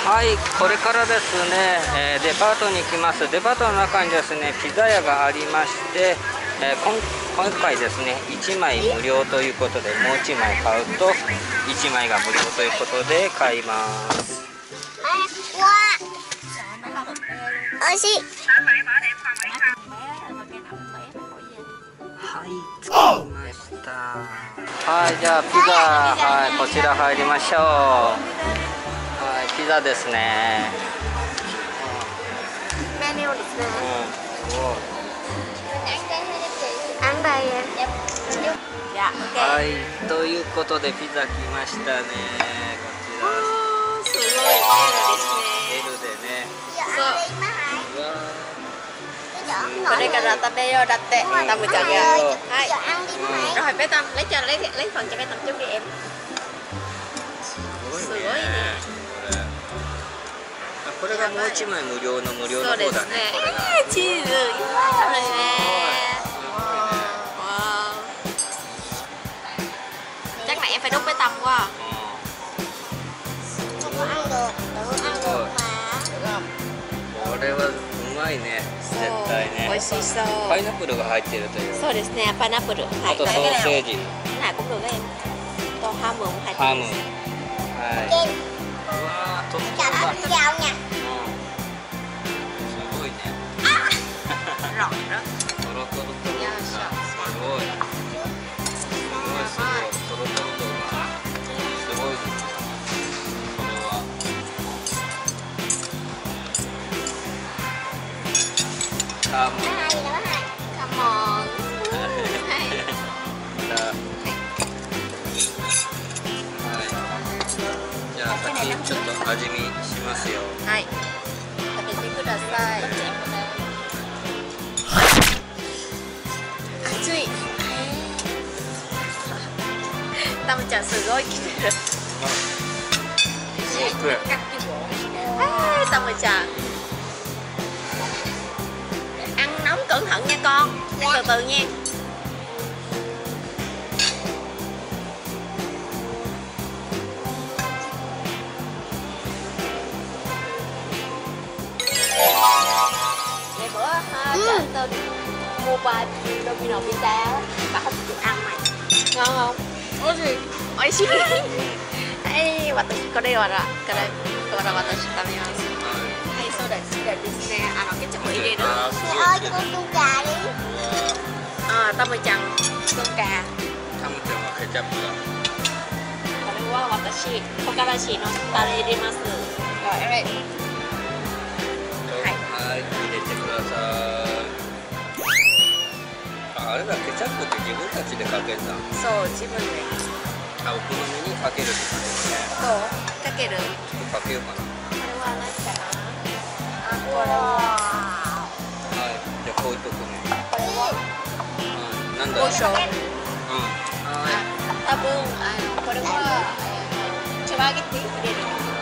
はい、これからですね、デパートに行きます。デパートの中にですね、ピザ屋がありまして、今回ですね、1枚無料ということで、もう1枚買うと1枚が無料ということで買います。 おいしい。 はい、着きました。はい、じゃあピザ、はい、こちら入りましょう。はい、ピザですね。 メニューですね。 すごい。はい、ということでピザ来ましたね。こちら。 すごい L でね。うわこれから食べようだって。タムちゃんが。はい。rồi bé Tâm lấy phần cho bé Tâm trước đi em. すごいね。これがもう1枚無料の無料の方だね。 そうですね。チーズいっぱいあるね。chắc này em phải đút bé Tâm quá. Không có ăn được, tự ăn được mà. これはうまいね。絶対ね。 美味しそう。 パイナップルが入っているという。 そうですね、パイナップル。 あとソーセージ。 はい、cũng được em. とハムも入ってます。 ハム。はい。うわー、とってもうまい。すごいね。 ロロ。 トロトロトロ。すごい。すごいすごい。トロトロトロ。すごい。これは。ハム。 Come on. じゃあ先ちょっと味見しますよ。 はい。食べてください。熱い。タムちゃんすごい来てる。Tâm ơi chà. Ăn nóng cẩn thận nha con. Ăn từ từ nha. Ngày bữa chợ tôi mua qua Domino Pizza á, bà không chịu ăn mày. Ngon không? Ôi gì? Ôi xí. Hey, 私これはこれ私食べます。はい、そうです。でですね、ケチャップ入れる。タムちゃん、ソンカ。 タムちゃんはケチャップだ。 これは私、唐辛子のタレ入れます。はい、 はい、入れてください。あれだ、ケチャップって自分たちでかけるんだ。 そう、自分で。 お好みにかけるって感じですね。 そう、かける。 かけようかな。 これは何かな。これは。 はい、じゃあこういうとこね。 これは。 なんだ。 胡椒。 はい。 多分これはチャバゲティ入れる。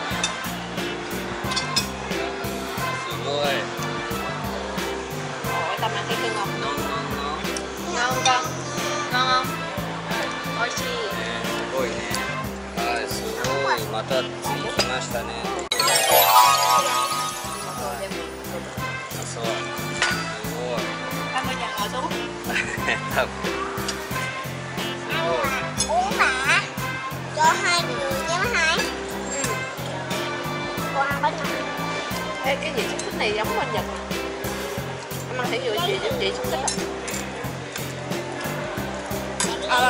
すごい。 Tâm ăn thấy ngon. Ngon con. Ngon không? 美味しい。 すごいね。はい、すごい。また次来ましたね。そう。すごい。 Tâm ơi nhà ngồi xuống. 多分。 Uống hả? Cho hai người nhé má hai. Cô ăn bánh nào? Ê, cái vị xúc xích này giống bên Nhật. Em ăn thử vị xúc xích á. Ăn.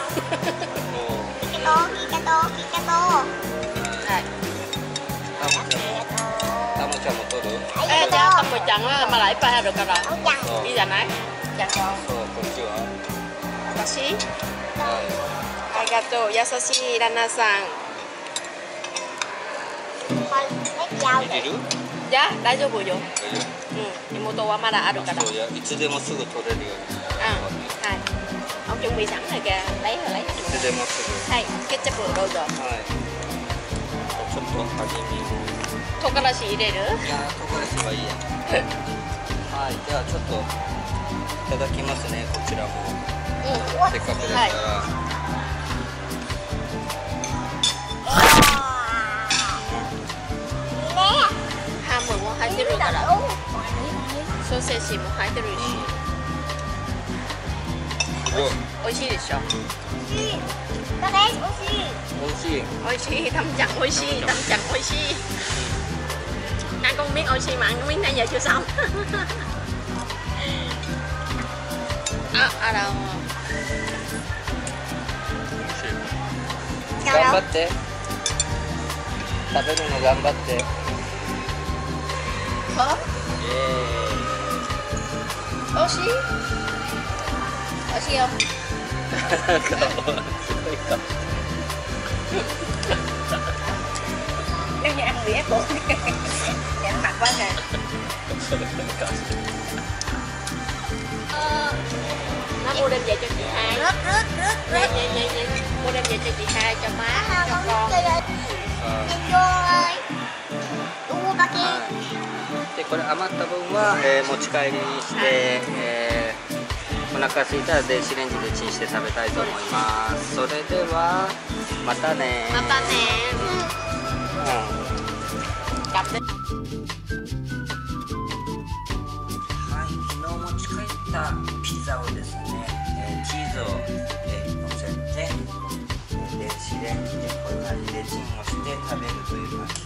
Kikato. Này. Tamuちゃんも取る？ Ê, cho Tâm một trận á, mà lại phải được rồi. Đi ra này. Dạ con. そう、こっちは。 私？ はい。 ありがとう、優しい旦那さん。 入れる？ じゃあ大丈夫よ。 大丈夫。 妹はまだあるから。 そうや、いつでもすぐ取れるように。 はい。ông chuẩn bị sẵn rồi kìa, lấy rồi lấy. いつでもすぐ。 はい、ケチャップどうぞ。 はい。ちょっと味見。 唐辛子入れる？ いや、唐辛子はいいや。はい、じゃあちょっといただきますね、こちらも。せっかくですから。 から。ソーセージも入ってるし。美味しいでしょ。 美味しい。 美味しい。Tâm Trần美味しい。Tâm Trần美味しい。Ăn con miếng oxy mà ăn miếng nãy giờ chưa xong. À đâu. 頑張って。食べるの頑張って。 美味しい？美味しいよ。Nếu như ăn bị ép buộc thì ăn mặt quá nè. Nó mua đem về cho chị hai. Rớt. Mua đem về cho chị hai, cho má, cho con. でこれ余った分は、持ち帰りにして、お腹空いたら電子レンジでチンして食べたいと思います。それではまたね。 またね。 はい、昨日持ち帰ったピザをですね、チーズを、乗せて、電子レンジでこういう感じでチンをして食べるという感じ